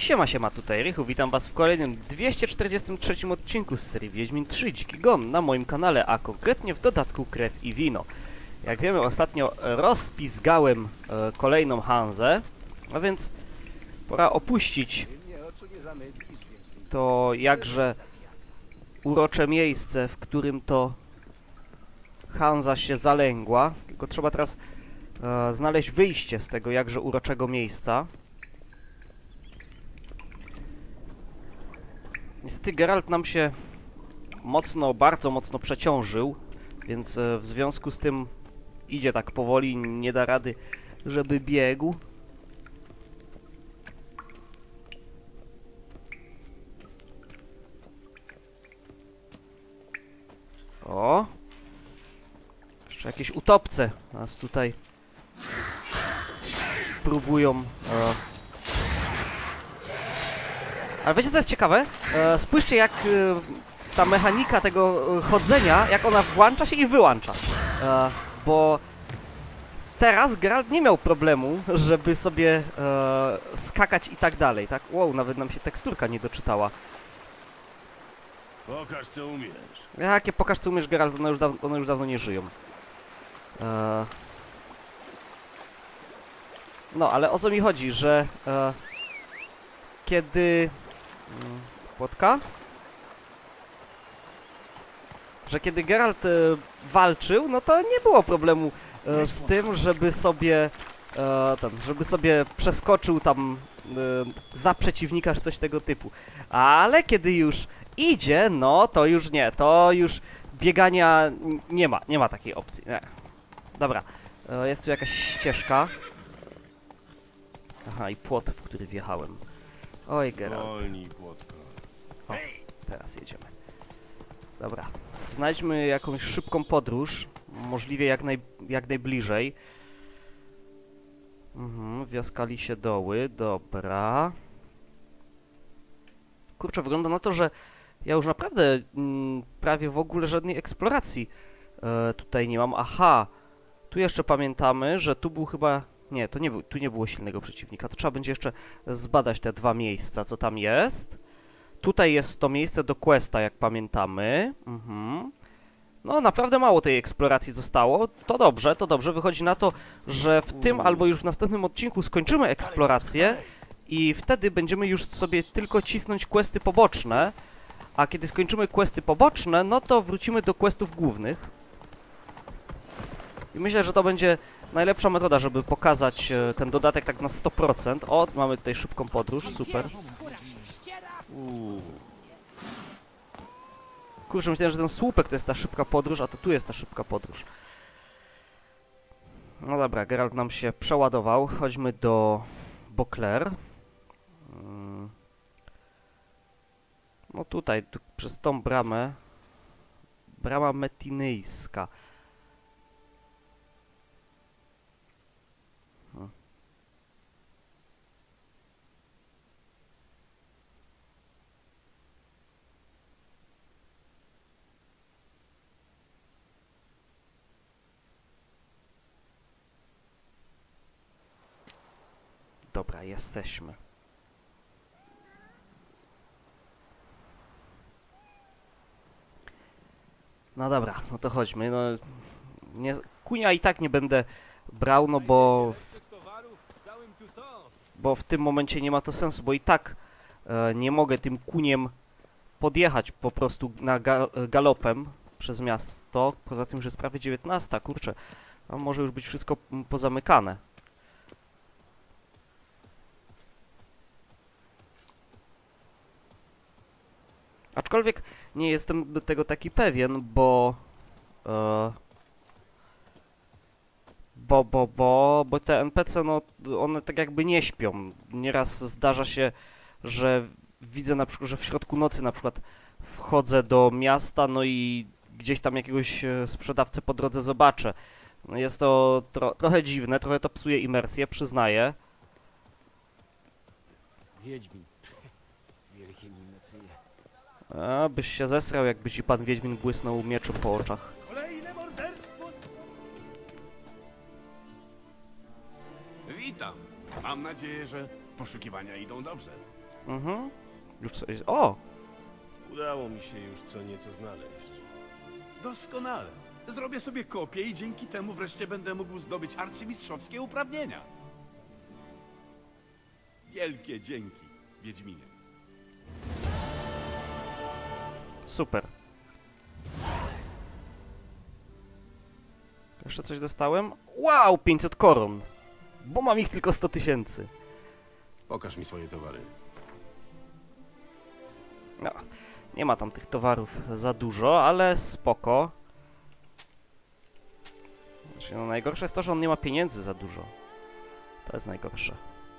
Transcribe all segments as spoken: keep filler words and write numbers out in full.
Siema, siema, tutaj Rychu, witam was w kolejnym dwieście czterdziestym trzecim odcinku z serii Wiedźmin trzy Dziki Gon na moim kanale, a konkretnie w dodatku Krew i Wino. Jak wiemy, ostatnio rozpizgałem e, kolejną Hanzę, a więc pora opuścić to jakże urocze miejsce, w którym to Hanza się zalęgła. Tylko trzeba teraz e, znaleźć wyjście z tego jakże uroczego miejsca. Niestety Geralt nam się mocno, bardzo mocno przeciążył, więc e, w związku z tym idzie tak powoli, nie da rady, żeby biegł. O! Jeszcze jakieś utopce nas tutaj próbują... E... Ale wiecie co jest ciekawe? E, spójrzcie jak e, ta mechanika tego e, chodzenia, jak ona włącza się i wyłącza. E, bo teraz Geralt nie miał problemu, żeby sobie e, skakać i tak dalej, tak? Wow, nawet nam się teksturka nie doczytała. Pokaż, co umiesz. Jakie pokaż co umiesz, Geralt, one już, daw one już dawno nie żyją. E... No, ale o co mi chodzi, że e... kiedy... Mm, płotka? Że kiedy Geralt e, walczył, no to nie było problemu e, z tym, żeby sobie e, ten, żeby sobie przeskoczył tam e, za przeciwnika czy coś tego typu. Ale kiedy już idzie, no to już nie, to już biegania nie ma, nie ma takiej opcji. Nie. Dobra, e, jest tu jakaś ścieżka. Aha, i płot, w który wjechałem. Oj, Geralt. Wolnij, płotko. O, teraz jedziemy. Dobra, znajdźmy jakąś szybką podróż, możliwie jak, naj, jak najbliżej. Mhm, wioska Lisie Doły, dobra. Kurczę, wygląda na to, że ja już naprawdę mm, prawie w ogóle żadnej eksploracji e, tutaj nie mam. Aha, tu jeszcze pamiętamy, że tu był chyba... Nie, to nie był, tu nie było silnego przeciwnika. To trzeba będzie jeszcze zbadać te dwa miejsca, co tam jest. Tutaj jest to miejsce do questa, jak pamiętamy. Mhm. No, naprawdę mało tej eksploracji zostało. To dobrze, to dobrze. Wychodzi na to, że w tym albo już w następnym odcinku skończymy eksplorację i wtedy będziemy już sobie tylko cisnąć questy poboczne. A kiedy skończymy questy poboczne, no to wrócimy do questów głównych. I myślę, że to będzie najlepsza metoda, żeby pokazać e, ten dodatek tak na sto procent. O, mamy tutaj szybką podróż, super. Uuu. Kurczę, myślałem, że ten słupek to jest ta szybka podróż, a to tu jest ta szybka podróż. No dobra, Geralt nam się przeładował. Chodźmy do Beauclair. Hmm. No tutaj, tu, przez tą bramę. Brama Metinejska. Hmm. Dobra, jesteśmy. No dobra, no to chodźmy. No, nie, kunia i tak nie będę brał, no bo w, bo w tym momencie nie ma to sensu, bo i tak e, nie mogę tym kuniem podjechać po prostu na ga, galopem przez miasto. Poza tym, że jest prawie dziewiętnasta, kurczę, a może już być wszystko pozamykane. Aczkolwiek nie jestem do tego taki pewien, bo... E, bo, bo, bo, bo te N P C, no, one tak jakby nie śpią. Nieraz zdarza się, że widzę na przykład, że w środku nocy na przykład wchodzę do miasta, no i gdzieś tam jakiegoś sprzedawcę po drodze zobaczę. No jest to tro trochę dziwne, trochę to psuje imersję, przyznaję. Wiedźmin. Wielkie mimecje. A, byś się zesrał, jakby ci pan Wiedźmin błysnął mieczem po oczach. Kolejne morderstwo! Witam. Mam nadzieję, że poszukiwania idą dobrze. Mhm. Już coś... O! Udało mi się już co nieco znaleźć. Doskonale. Zrobię sobie kopię i dzięki temu wreszcie będę mógł zdobyć arcymistrzowskie uprawnienia. Wielkie dzięki, Wiedźminie. Super. Jeszcze coś dostałem? Wow! pięćset koron! Bo mam ich tylko sto tysięcy. Pokaż mi swoje towary. No, nie ma tam tych towarów za dużo, ale spoko. Znaczy, no, najgorsze jest to, że on nie ma pieniędzy za dużo. To jest najgorsze.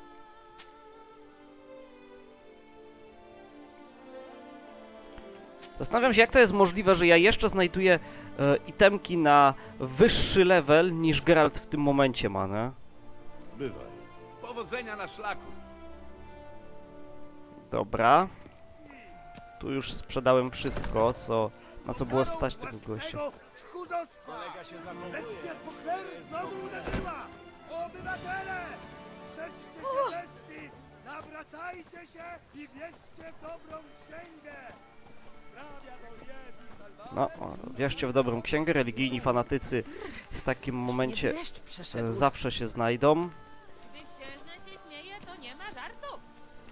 Zastanawiam się, jak to jest możliwe, że ja jeszcze znajduję e, itemki na wyższy level niż Geralt w tym momencie ma, nie? Bywaj. Powodzenia na szlaku. Dobra. Tu już sprzedałem wszystko, co, na co było stać tego gościa. Kolega się zachowuje. Bestia z Bochler znowu uderzyła! Obywatele! Strzeżcie się bestii! Nawracajcie się i wierzcie w dobrą księgę! Prawia do Jebi, salwa- No, o, wierzcie w dobrą księgę, religijni fanatycy w takim momencie Deszcz e, przeszedł. zawsze się znajdą. Gdy księżna się śmieje, to nie ma żartów.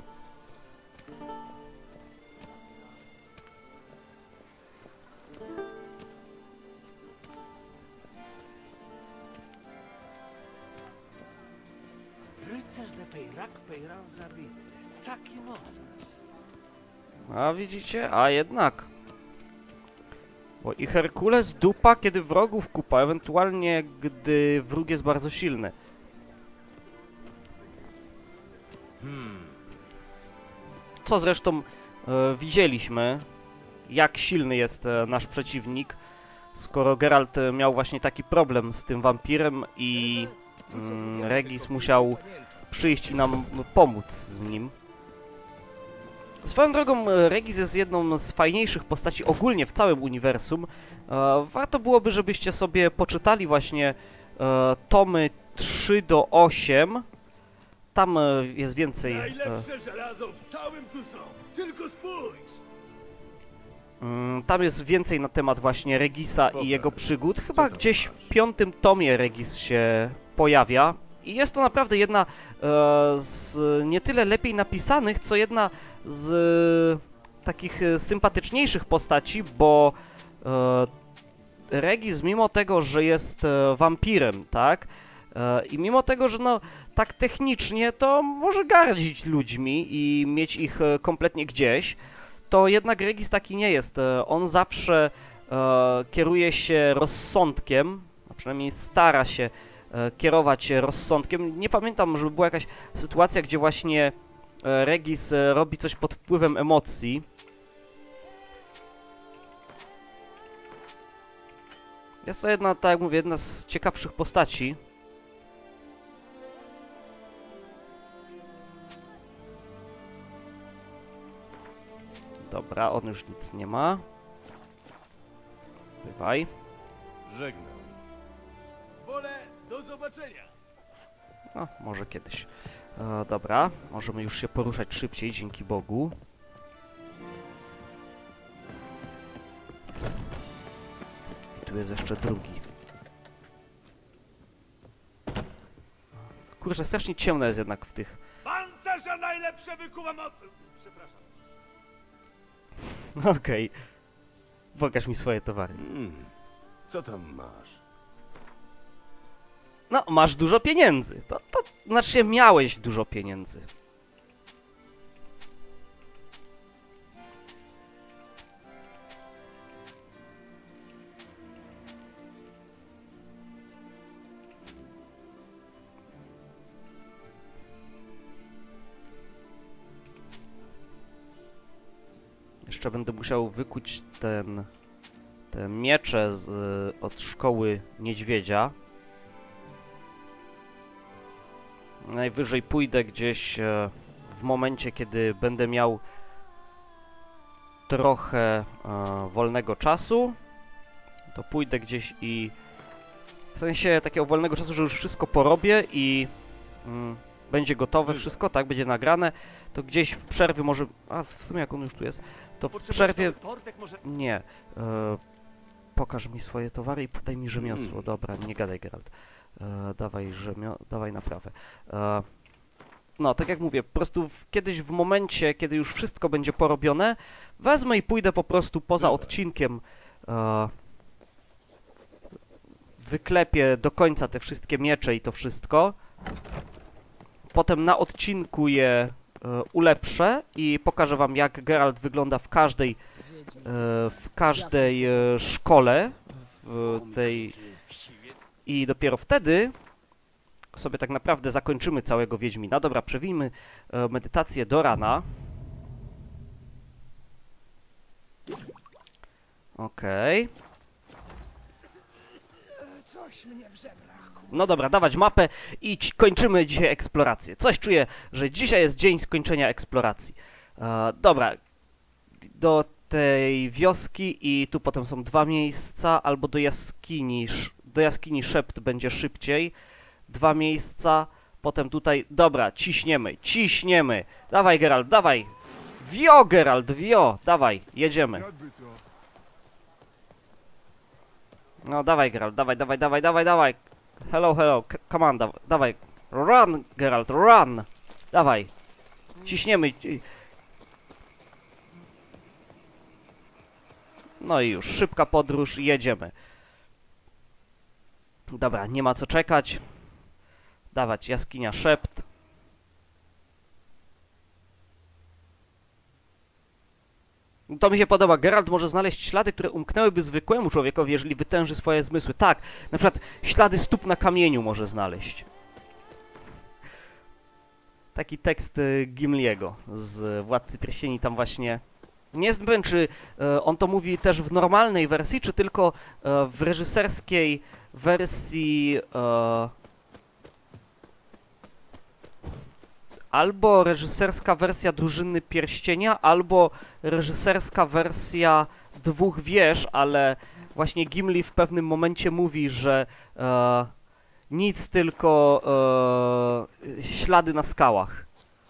Rycerz de Peyrac Peyran zabity. Taki mocarz. A widzicie? A jednak. Bo i Herkules dupa, kiedy wrogów kupa, ewentualnie gdy wróg jest bardzo silny. Co zresztą e, widzieliśmy, jak silny jest e, nasz przeciwnik, skoro Geralt e, miał właśnie taki problem z tym wampirem i mm, Regis musiał przyjść i nam pomóc z nim. Swoją drogą, e, Regis jest jedną z fajniejszych postaci ogólnie w całym uniwersum. E, warto byłoby, żebyście sobie poczytali właśnie e, tomy trzy do osiem. Tam e, jest więcej... E, Najlepsze żelazo w całym tu są! Tylko spójrz! mm, tam jest więcej na temat właśnie Regisa Dobra. i jego przygód. Chyba tam gdzieś masz? w piątym tomie Regis się pojawia. I jest to naprawdę jedna e, z nie tyle lepiej napisanych, co jedna z e, takich e, sympatyczniejszych postaci, bo e, Regis, mimo tego, że jest e, wampirem, tak? E, I mimo tego, że no tak technicznie to może gardzić ludźmi i mieć ich e, kompletnie gdzieś, to jednak Regis taki nie jest. E, on zawsze e, kieruje się rozsądkiem, a przynajmniej stara się e, kierować rozsądkiem. Nie pamiętam, żeby była jakaś sytuacja, gdzie właśnie e, Regis e, robi coś pod wpływem emocji. Jest to jedna, tak jak mówię, jedna z ciekawszych postaci. Dobra, on już nic nie ma. Bywaj. Żegnam. Wolę, do zobaczenia! No, może kiedyś. E, dobra, możemy już się poruszać szybciej, dzięki Bogu. I tu jest jeszcze drugi. Kurczę, strasznie ciemno jest jednak w tych... Pancerza najlepsze wykuwam od... Przepraszam. Okej. Pokaż mi swoje towary. Hmm. Co tam masz? No, masz dużo pieniędzy. To, to znaczy się, miałeś dużo pieniędzy. Jeszcze będę musiał wykuć ten, te miecze z, od szkoły niedźwiedzia. Najwyżej pójdę gdzieś e, w momencie, kiedy będę miał trochę e, wolnego czasu. To pójdę gdzieś i w sensie takiego wolnego czasu, że już wszystko porobię i mm, będzie gotowe wszystko, tak, będzie nagrane, to gdzieś w przerwie może... A, w sumie jak on już tu jest, to w przerwie... Tortek może... Nie. E, pokaż mi swoje towary i podaj mi rzemiosło. Dobra, nie gadaj, Geralt. E, dawaj rzemio... dawaj naprawę. E, no, tak jak mówię, po prostu w, kiedyś w momencie, kiedy już wszystko będzie porobione, wezmę i pójdę po prostu poza odcinkiem. E, wyklepię do końca te wszystkie miecze i to wszystko. Potem na odcinku je e, ulepszę i pokażę wam, jak Geralt wygląda w każdej, e, w każdej e, szkole w tej... I dopiero wtedy sobie tak naprawdę zakończymy całego Wiedźmina. Dobra, przewijmy e, medytację do rana. Okej. Okay. No dobra, dawać mapę i kończymy dzisiaj eksplorację. Coś czuję, że dzisiaj jest dzień skończenia eksploracji. E, dobra, do tej wioski i tu potem są dwa miejsca, albo do jaskini, do jaskini Szept będzie szybciej. Dwa miejsca, potem tutaj, dobra, ciśniemy, ciśniemy. Dawaj Geralt, dawaj. Wio Geralt, wio, dawaj, jedziemy. No dawaj Geralt, dawaj, dawaj, dawaj, dawaj, dawaj. Hello, hello, C come on, da dawaj. Run, Geralt, run. Dawaj. Ciśniemy. No i już, szybka podróż, jedziemy. Dobra, nie ma co czekać. Dawać, jaskinia Szept. To mi się podoba. Geralt może znaleźć ślady, które umknęłyby zwykłemu człowiekowi, jeżeli wytęży swoje zmysły. Tak, na przykład ślady stóp na kamieniu może znaleźć. Taki tekst y, Gimliego z Władcy Pierścieni tam właśnie... Nie jestem pewien, czy y, on to mówi też w normalnej wersji, czy tylko y, w reżyserskiej wersji... Y, albo reżyserska wersja Drużyny Pierścienia, albo reżyserska wersja Dwóch Wież, ale właśnie Gimli w pewnym momencie mówi, że e, nic, tylko e, ślady na skałach.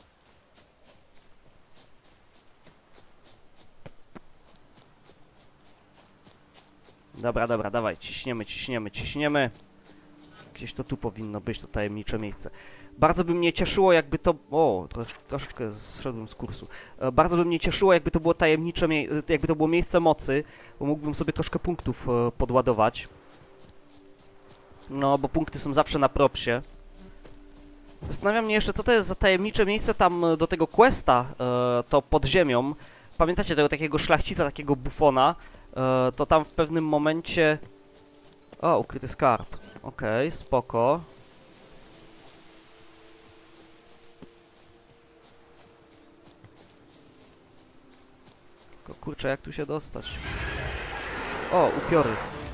Dobra, dobra, dawaj, ciśniemy, ciśniemy, ciśniemy. Gdzieś to tu powinno być, to tajemnicze miejsce. Bardzo by mnie cieszyło, jakby to... O, trosz, troszeczkę zszedłem z kursu. E, bardzo by mnie cieszyło, jakby to było tajemnicze, mie jakby to było miejsce mocy, bo mógłbym sobie troszkę punktów e, podładować. No, bo punkty są zawsze na propsie. Zastanawiam mnie jeszcze, co to jest za tajemnicze miejsce tam do tego questa, e, to pod ziemią. Pamiętacie tego takiego szlachcica, takiego bufona? E, to tam w pewnym momencie... O, ukryty skarb. Okej, okay, spoko. Tylko kurczę, jak tu się dostać? O, upiory.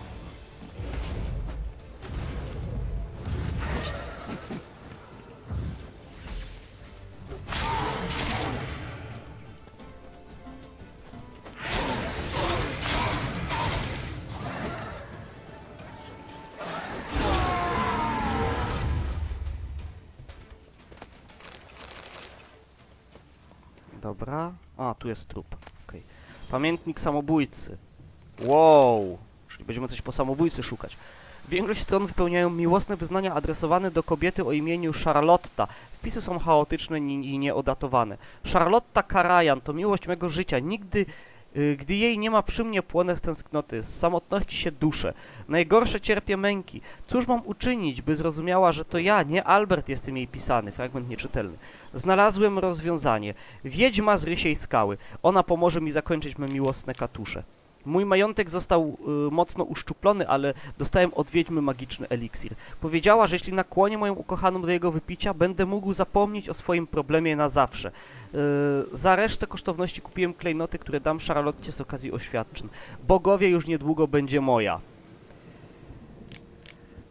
Dobra. A, tu jest trup. Okay. Pamiętnik samobójcy. Wow. Czyli będziemy coś po samobójcy szukać. Większość stron wypełniają miłosne wyznania adresowane do kobiety o imieniu Charlotta. Wpisy są chaotyczne i nieodatowane. Charlotta Karajan to miłość mego życia. Nigdy, y, gdy jej nie ma przy mnie, płonę z tęsknoty. Z samotności się duszę. Najgorsze cierpię męki. Cóż mam uczynić, by zrozumiała, że to ja, nie Albert, jestem jej pisany. Fragment nieczytelny. Znalazłem rozwiązanie. Wiedźma z Rysiej Skały. Ona pomoże mi zakończyć me miłosne katusze. Mój majątek został y, mocno uszczuplony, ale dostałem od wiedźmy magiczny eliksir. Powiedziała, że jeśli nakłonię moją ukochaną do jego wypicia, będę mógł zapomnieć o swoim problemie na zawsze. Y, za resztę kosztowności kupiłem klejnoty, które dam Charlotcie z okazji oświadczyn. Bogowie, już niedługo będzie moja.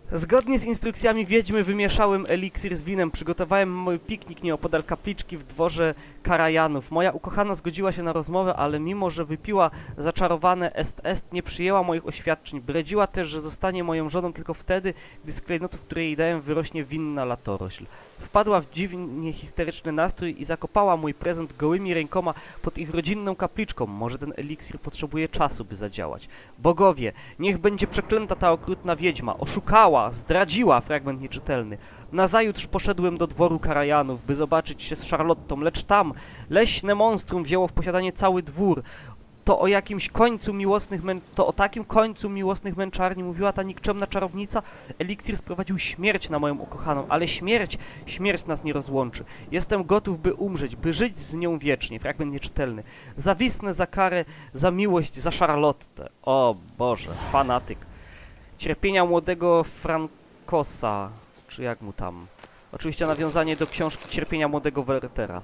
Zgodnie z instrukcjami wiedźmy wymieszałem eliksir z winem, przygotowałem mój piknik nieopodal kapliczki w dworze Karajanów. Moja ukochana zgodziła się na rozmowę, ale mimo, że wypiła zaczarowane est est, nie przyjęła moich oświadczeń. Bredziła też, że zostanie moją żoną tylko wtedy, gdy z klejnotów, które jej dałem, wyrośnie winna latorośl. Wpadła w dziwnie histeryczny nastrój i zakopała mój prezent gołymi rękoma pod ich rodzinną kapliczką. Może ten eliksir potrzebuje czasu, by zadziałać. Bogowie, niech będzie przeklęta ta okrutna wiedźma. Oszukała, zdradziła, fragment nieczytelny. Nazajutrz poszedłem do dworu Karajanów, by zobaczyć się z Charlottą, lecz tam leśne monstrum wzięło w posiadanie cały dwór. To o jakimś końcu miłosnych mę... to o takim końcu miłosnych męczarni mówiła ta nikczemna czarownica. Eliksir sprowadził śmierć na moją ukochaną, ale śmierć, śmierć nas nie rozłączy. Jestem gotów, by umrzeć, by żyć z nią wiecznie. Fragment nieczytelny. Zawisnę za karę, za miłość, za Charlottę. O Boże, fanatyk. Cierpienia młodego Francosa, czy jak mu tam. Oczywiście nawiązanie do książki Cierpienia młodego Wertera.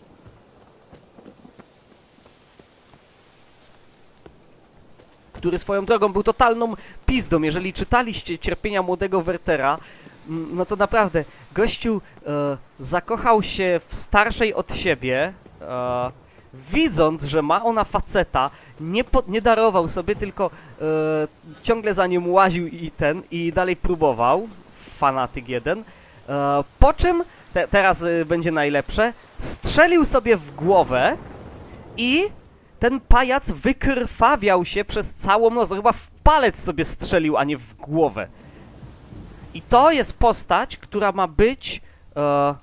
Który swoją drogą był totalną pizdą. Jeżeli czytaliście Cierpienia młodego Wertera, no to naprawdę gościu e, zakochał się w starszej od siebie, e, widząc, że ma ona faceta, nie, po, nie darował sobie, tylko e, ciągle za nim łaził i ten, i dalej próbował, fanatyk jeden, e, po czym, te, teraz e, będzie najlepsze, strzelił sobie w głowę i ten pajac wykrwawiał się przez całą noc. No chyba w palec sobie strzelił, a nie w głowę. I to jest postać, która ma być e,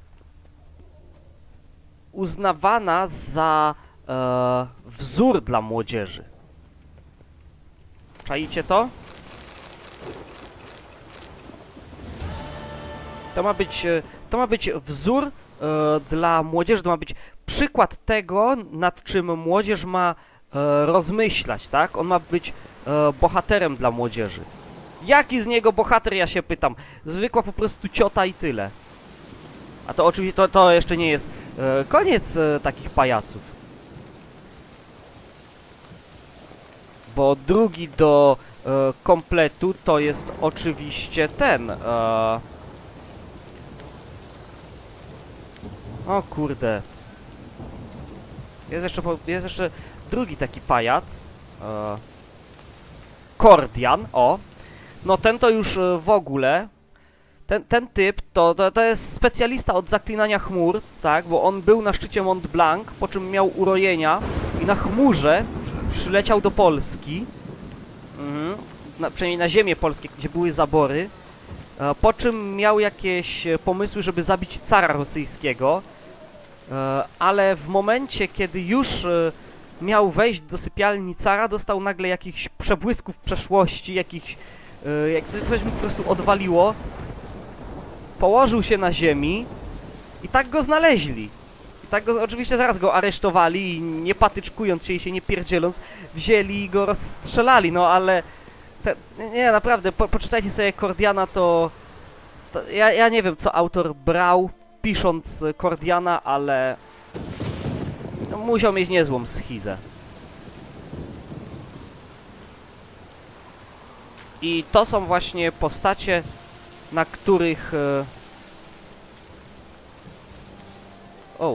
uznawana za e, wzór dla młodzieży. Czaicie to? To ma być, to ma być wzór e, dla młodzieży, to ma być przykład tego, nad czym młodzież ma e, rozmyślać, tak? On ma być e, bohaterem dla młodzieży. Jaki z niego bohater, ja się pytam? Zwykła po prostu ciota i tyle. A to oczywiście, to, to jeszcze nie jest e, koniec e, takich pajaców. Bo drugi do e, kompletu to jest oczywiście ten. E... O kurde. Jest jeszcze, jest jeszcze drugi taki pajac. E, Kordian, o. No ten to już e, w ogóle. Ten, ten typ to, to, to jest specjalista od zaklinania chmur, tak? Bo on był na szczycie Mont Blanc, po czym miał urojenia i na chmurze przyleciał do Polski. Mhm. Na, przynajmniej na ziemię polskie, gdzie były zabory. E, po czym miał jakieś pomysły, żeby zabić cara rosyjskiego. Ale w momencie, kiedy już miał wejść do sypialni cara, dostał nagle jakichś przebłysków przeszłości, jakichś... jak coś mu po prostu odwaliło. Położył się na ziemi i tak go znaleźli. I tak go, oczywiście zaraz go aresztowali i nie patyczkując się i się nie pierdzieląc, wzięli i go rozstrzelali, no ale... Te, nie, naprawdę, po, poczytajcie sobie Kordiana, to... to ja, ja nie wiem, co autor brał pisząc Kordiana, ale no, musiał mieć niezłą schizę. I to są właśnie postacie, na których... E... O.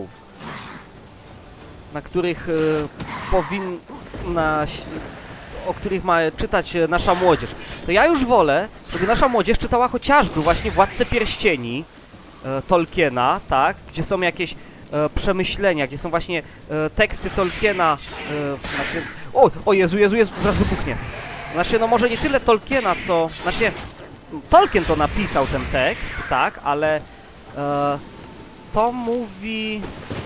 Na których e, powinna... o których ma czytać nasza młodzież. To ja już wolę, żeby nasza młodzież czytała chociażby właśnie Władcę Pierścieni, Tolkiena, tak, gdzie są jakieś e, przemyślenia, gdzie są właśnie e, teksty Tolkiena, e, znaczy, o, o Jezu, Jezu, Jezu, zaraz wybuchnie. Znaczy, no może nie tyle Tolkiena, co, znaczy, Tolkien to napisał ten tekst, tak, ale e, to mówi,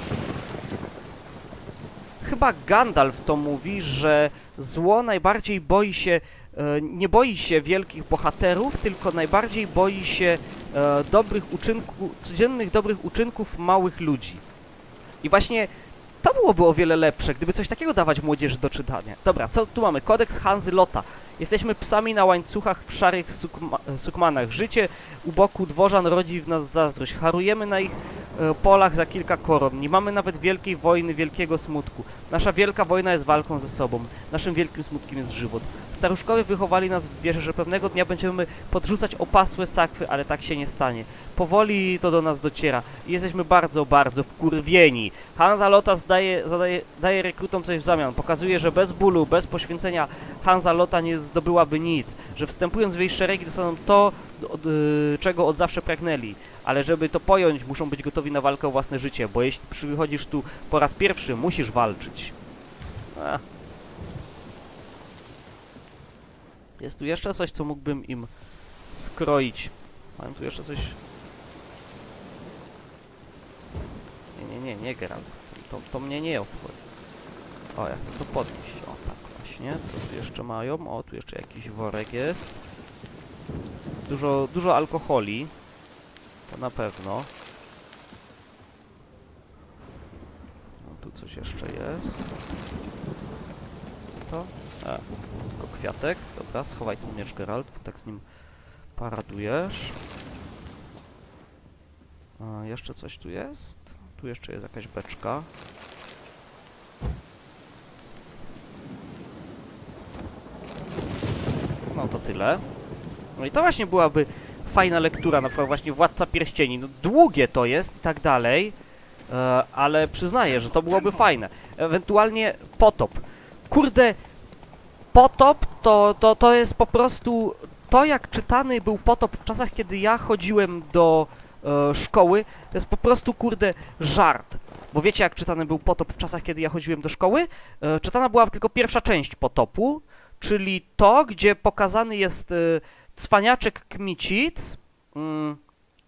chyba Gandalf to mówi, że zło najbardziej boi się, e, nie boi się wielkich bohaterów, tylko najbardziej boi się e, dobrych uczynków, codziennych dobrych uczynków małych ludzi. I właśnie to byłoby o wiele lepsze, gdyby coś takiego dawać młodzieży do czytania. Dobra, co tu mamy? Kodeks Hanzy Lota. Jesteśmy psami na łańcuchach w szarych sukma sukmanach. Życie u boku dworzan rodzi w nas zazdrość. Harujemy na ich e, polach za kilka koron. Nie mamy nawet wielkiej wojny, wielkiego smutku. Nasza wielka wojna jest walką ze sobą. Naszym wielkim smutkiem jest żywot. Staruszkowie wychowali nas w wierze, że pewnego dnia będziemy podrzucać opasłe sakwy, ale tak się nie stanie. Powoli to do nas dociera i jesteśmy bardzo, bardzo wkurwieni. Hansa Lothar daje, zadaje, daje rekrutom coś w zamian. Pokazuje, że bez bólu, bez poświęcenia Hansa Lothar nie zdobyłaby nic. Że wstępując w jej szeregi dostaną to, od, yy, czego od zawsze pragnęli. Ale żeby to pojąć, muszą być gotowi na walkę o własne życie, bo jeśli przychodzisz tu po raz pierwszy, musisz walczyć. Ech. Jest tu jeszcze coś, co mógłbym im skroić. Mam tu jeszcze coś... Nie, nie, nie, nie, Geralt. To, to mnie nie obchodzi. O, jak to podnieść? O, tak właśnie. Co tu jeszcze mają? O, tu jeszcze jakiś worek jest. Dużo, dużo alkoholi. To na pewno. No, tu coś jeszcze jest. Co to? E, tylko kwiatek. Dobra, schowaj ten miecz, Geralt, bo tak z nim paradujesz. A, jeszcze coś tu jest. Tu jeszcze jest jakaś beczka. No to tyle. No i to właśnie byłaby fajna lektura, na przykład właśnie Władca Pierścieni. No długie to jest i tak dalej, e, ale przyznaję, że to byłoby fajne. Ewentualnie Potop. Kurde, Potop to, to, to jest po prostu... To, jak czytany był Potop w czasach, kiedy ja chodziłem do e, szkoły, to jest po prostu, kurde, żart. Bo wiecie, jak czytany był Potop w czasach, kiedy ja chodziłem do szkoły? E, czytana była tylko pierwsza część Potopu, czyli to, gdzie pokazany jest e, cwaniaczek Kmicic mm,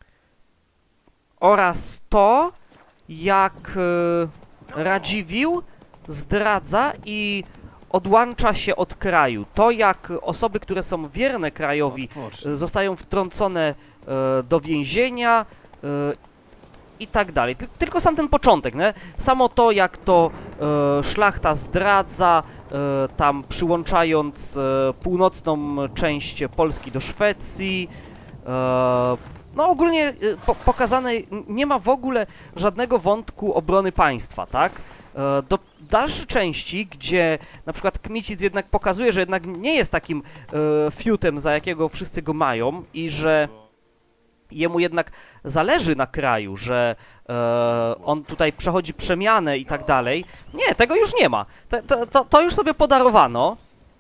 oraz to, jak e, Radziwiłł zdradza i odłącza się od kraju. To, jak osoby, które są wierne krajowi, e, zostają wtrącone e, do więzienia e, i tak dalej. Ty tylko sam ten początek, nie? Samo to, jak to e, szlachta zdradza, e, tam przyłączając e, północną część Polski do Szwecji. E, no ogólnie e, po pokazane, nie ma w ogóle żadnego wątku obrony państwa, tak? E, do dalszej części, gdzie na przykład Kmicic jednak pokazuje, że jednak nie jest takim e, fiutem, za jakiego wszyscy go mają i że jemu jednak zależy na kraju, że e, on tutaj przechodzi przemianę i tak dalej. Nie, tego już nie ma. Te, to, to, to już sobie podarowano.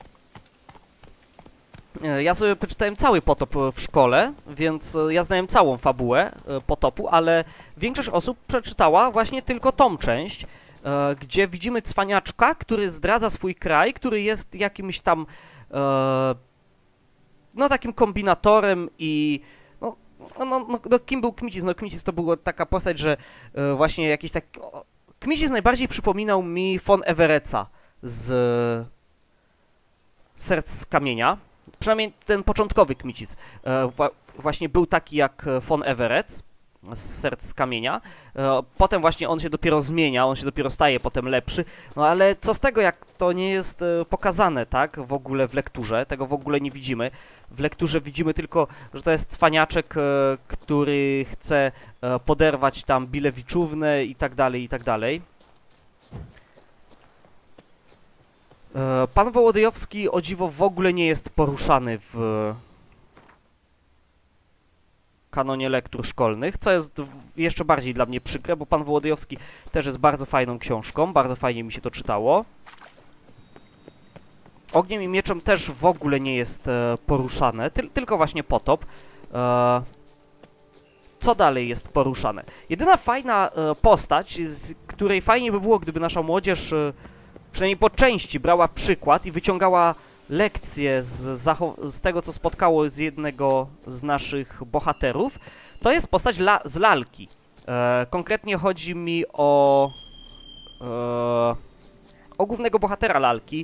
E, ja sobie przeczytałem cały Potop w szkole, więc e, ja znałem całą fabułę e, Potopu, ale większość osób przeczytała właśnie tylko tą część, e, gdzie widzimy cwaniaczka, który zdradza swój kraj, który jest jakimś tam e, no takim kombinatorem i No, no, no, no kim był Kmicic? No Kmicic to była taka postać, że e, właśnie jakiś tak... O, Kmicic najbardziej przypominał mi von Everetsa z e, Serc z Kamienia. Przynajmniej ten początkowy Kmicic e, wa właśnie był taki jak von Everec z Serc z Kamienia. E, potem właśnie on się dopiero zmienia, on się dopiero staje potem lepszy. No ale co z tego, jak to nie jest e, pokazane, tak? W ogóle w lekturze. Tego w ogóle nie widzimy. W lekturze widzimy tylko, że to jest cwaniaczek, e, który chce e, poderwać tam Bilewiczównę i tak dalej, i tak dalej. E, pan Wołodyjowski, o dziwo, w ogóle nie jest poruszany w kanonie lektur szkolnych, co jest jeszcze bardziej dla mnie przykre, bo pan Wołodyjowski też jest bardzo fajną książką, bardzo fajnie mi się to czytało. Ogniem i mieczem też w ogóle nie jest e, poruszane, ty tylko właśnie Potop. E, co dalej jest poruszane? Jedyna fajna e, postać, z której fajnie by było, gdyby nasza młodzież e, przynajmniej po części brała przykład i wyciągała lekcje z, z tego, co spotkało z jednego z naszych bohaterów, to jest postać la z lalki. E, konkretnie chodzi mi o, e, o głównego bohatera lalki,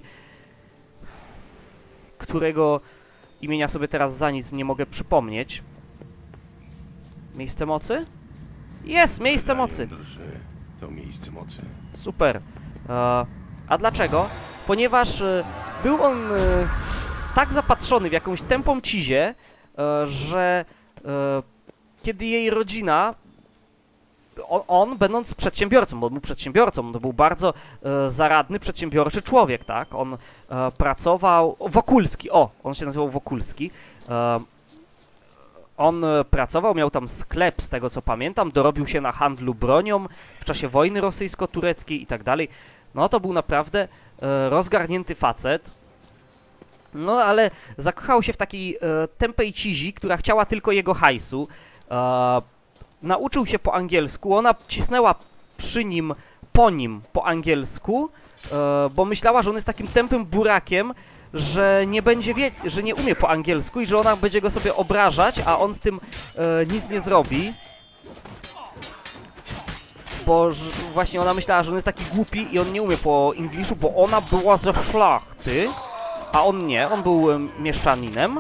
którego imienia sobie teraz za nic nie mogę przypomnieć. Miejsce mocy? Jest! Miejsce mocy! To miejsce mocy. Super. E, a dlaczego? Ponieważ e, był on e, tak zapatrzony w jakąś tępą cizię, e, że e, kiedy jej rodzina on, on będąc przedsiębiorcą, bo on był przedsiębiorcą, to był bardzo e, zaradny, przedsiębiorczy człowiek, tak? On e, pracował... Wokulski, o! On się nazywał Wokulski. E, on e, pracował, miał tam sklep, z tego co pamiętam, dorobił się na handlu bronią w czasie wojny rosyjsko-tureckiej i tak dalej. No to był naprawdę e, rozgarnięty facet. No ale zakochał się w takiej e, tępej cizi, która chciała tylko jego hajsu. E, nauczył się po angielsku, ona cisnęła przy nim, po nim po angielsku, e, bo myślała, że on jest takim tępym burakiem, że nie będzie wie że nie umie po angielsku i że ona będzie go sobie obrażać, a on z tym e, nic nie zrobi. Bo że, właśnie ona myślała, że on jest taki głupi i on nie umie po angliszu, bo ona była ze szlachty, a on nie, on był e, mieszczaninem.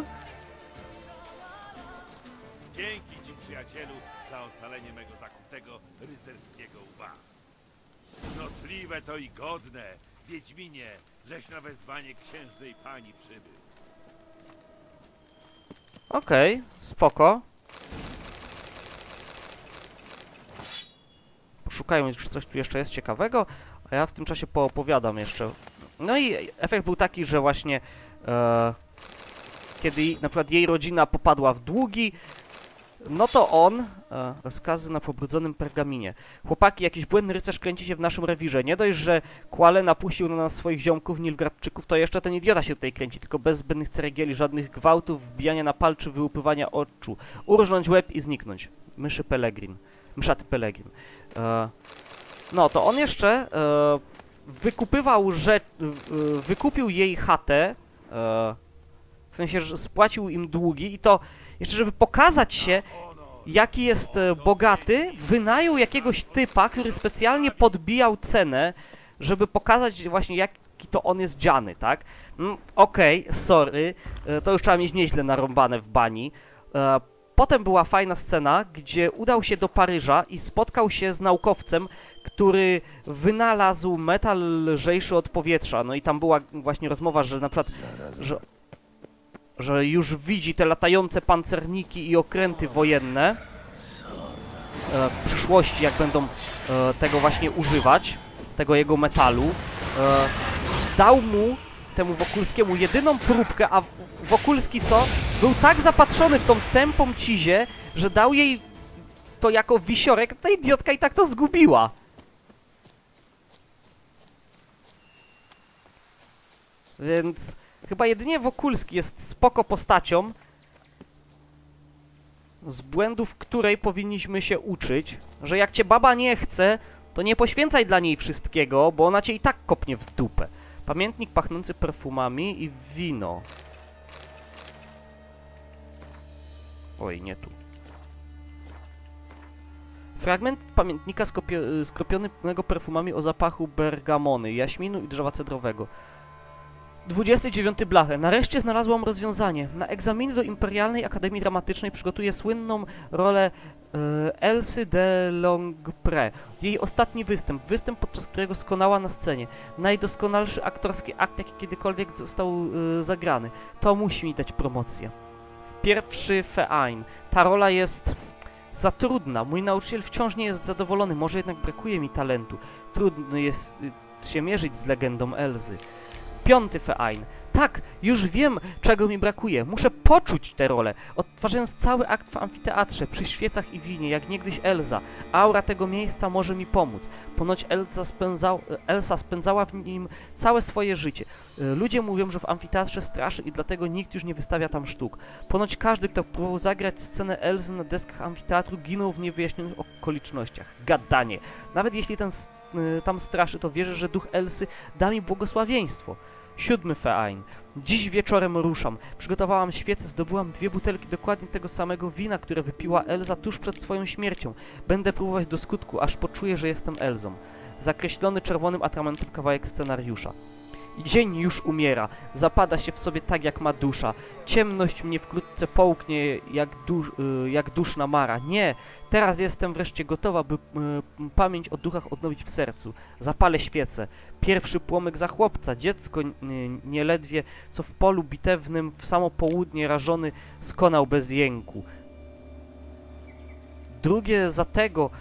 Dzięki ci, przyjacielu, za ocalenie mego zakutego rycerskiego łba. Cnotliwe to i godne, Wiedźminie, żeś na wezwanie księżnej pani przybył. Okej, okay, spoko. Poszukajmy, czy coś tu jeszcze jest ciekawego, a ja w tym czasie poopowiadam jeszcze. No i efekt był taki, że właśnie e, kiedy na przykład jej rodzina popadła w długi, no to on, e, rozkazy na pobrudzonym pergaminie. Chłopaki, jakiś błędny rycerz kręci się w naszym rewirze. Nie dość, że Quale napuścił na nas swoich ziomków, Nilfgaardczyków, to jeszcze ten idiota się tutaj kręci, tylko bez zbędnych ceregieli, żadnych gwałtów, wbijania na pal czy wyłupywania oczu. Urżnąć łeb i zniknąć. Myszy Pelegrin. Myszaty Pelegrin. E, no, to on jeszcze e, wykupywał rzecz, e, wykupił jej chatę, e, w sensie, że spłacił im długi i to jeszcze, żeby pokazać się, jaki jest e, bogaty, wynajął jakiegoś typa, który specjalnie podbijał cenę, żeby pokazać właśnie, jaki to on jest dziany, tak? Mm, Okej, okay, sorry, e, to już trzeba mieć nieźle narąbane w bani. E, potem była fajna scena, gdzie udał się do Paryża i spotkał się z naukowcem, który wynalazł metal lżejszy od powietrza. No i tam była właśnie rozmowa, że na przykład, że że już widzi te latające pancerniki i okręty wojenne e, w przyszłości, jak będą e, tego właśnie używać, tego jego metalu. E, dał mu, temu Wokulskiemu, jedyną próbkę, a Wokulski co? Był tak zapatrzony w tą tępą cizię, że dał jej to jako wisiorek, ta idiotka i tak to zgubiła. Więc chyba jedynie Wokulski jest spoko postacią, z błędów której powinniśmy się uczyć, że jak cię baba nie chce, to nie poświęcaj dla niej wszystkiego, bo ona cię i tak kopnie w dupę. Pamiętnik pachnący perfumami i wino. Oj, nie tu. Fragment pamiętnika skropionego perfumami o zapachu bergamony, jaśminu i drzewa cedrowego. dwudziesty dziewiąty blachę. Nareszcie znalazłam rozwiązanie. Na egzaminy do Imperialnej Akademii Dramatycznej przygotuję słynną rolę e, Elsy de Longpré. Jej ostatni występ. Występ, podczas którego skonała na scenie. Najdoskonalszy aktorski akt, jaki kiedykolwiek został e, zagrany. To musi mi dać promocję. Pierwszy Verein. Ta rola jest za trudna. Mój nauczyciel wciąż nie jest zadowolony. Może jednak brakuje mi talentu. Trudno jest y, się mierzyć z legendą Elzy. Piąty Verein. Tak, już wiem, czego mi brakuje. Muszę poczuć tę rolę. Odtwarzając cały akt w amfiteatrze, przy świecach i winie, jak niegdyś Elza. Aura tego miejsca może mi pomóc. Ponoć Elsa, spędzał, Elsa spędzała w nim całe swoje życie. Ludzie mówią, że w amfiteatrze straszy i dlatego nikt już nie wystawia tam sztuk. Ponoć każdy, kto próbował zagrać scenę Elzy na deskach amfiteatru, ginął w niewyjaśnionych okolicznościach. Gadanie. Nawet jeśli ten tam straszy, to wierzę, że duch Elsy da mi błogosławieństwo. Siódmy Verein. Dziś wieczorem ruszam. Przygotowałam świecę, zdobyłam dwie butelki dokładnie tego samego wina, które wypiła Elza tuż przed swoją śmiercią. Będę próbować do skutku, aż poczuję, że jestem Elzą. Zakreślony czerwonym atramentem kawałek scenariusza. Dzień już umiera. Zapada się w sobie tak, jak ma dusza. Ciemność mnie wkrótce połknie, jak, dusz, y, jak duszna mara. Nie! Teraz jestem wreszcie gotowa, by y, pamięć o duchach odnowić w sercu. Zapalę świecę. Pierwszy płomyk za chłopca. Dziecko y, nieledwie, co w polu bitewnym w samo południe rażony skonał bez jęku. Drugie za tego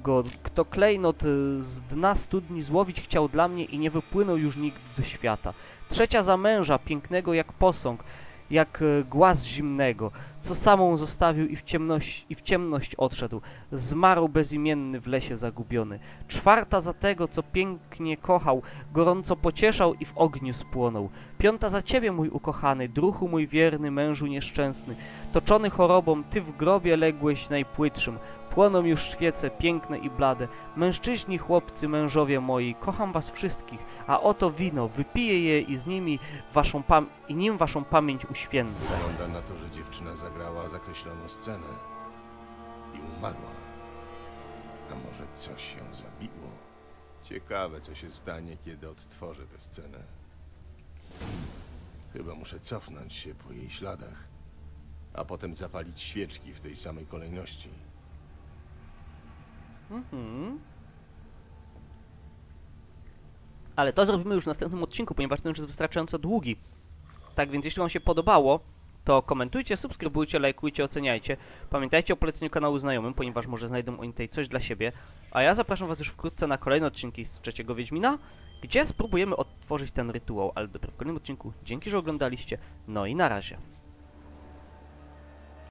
tego, kto klejnot y, z dna studni złowić chciał dla mnie i nie wypłynął już nigdy do świata. Trzecia za męża, pięknego jak posąg, jak y, głaz zimnego, co samą zostawił i w ciemność, i w ciemność odszedł. Zmarł bezimienny w lesie zagubiony. Czwarta za tego, co pięknie kochał, gorąco pocieszał i w ogniu spłonął. Piąta za ciebie, mój ukochany, druhu mój wierny, mężu nieszczęsny. Toczony chorobą, ty w grobie ległeś najpłytszym. Płoną już świece, piękne i blade. Mężczyźni, chłopcy, mężowie moi, kocham was wszystkich, a oto wino, wypiję je i z nimi waszą pam i nim waszą pamięć uświęcę. Wygląda na to, że dziewczyna zagrała zakreśloną scenę i umarła. A może coś się zabiło? Ciekawe, co się stanie, kiedy odtworzę tę scenę. Chyba muszę cofnąć się po jej śladach, a potem zapalić świeczki w tej samej kolejności. Mhm. Ale to zrobimy już w następnym odcinku, ponieważ ten już jest wystarczająco długi. Tak więc jeśli wam się podobało, to komentujcie, subskrybujcie, lajkujcie, oceniajcie. Pamiętajcie o poleceniu kanału znajomym, ponieważ może znajdą oni tutaj coś dla siebie. A ja zapraszam was już wkrótce na kolejne odcinki z trzeciego Wiedźmina, gdzie spróbujemy odtworzyć ten rytuał, ale dopiero w kolejnym odcinku. Dzięki, że oglądaliście. No i na razie.